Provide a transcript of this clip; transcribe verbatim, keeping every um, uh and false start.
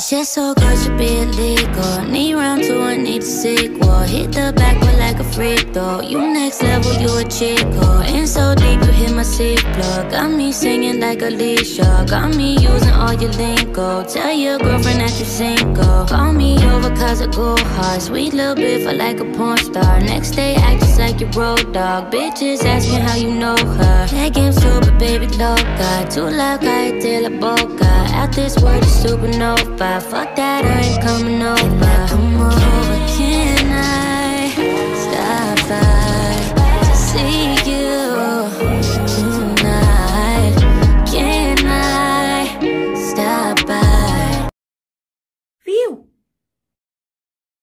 shit so good, should be illegal. Need round two, I need a sequel. Hit the backwood like a freak though. You next level, you a chico. In so deep, you hit my seat plug. Got me singing like Alicia. Got me using all your lingo. Tell your girlfriend that you single. Call me over cause I go hard. Sweet little bit for like a porn star. Next day, act just like your road dog. Bitches asking how you know her. That game super, baby, loca. Too loud, cae de la boca. Out this world is supernova. Fuck that, I ain't coming over.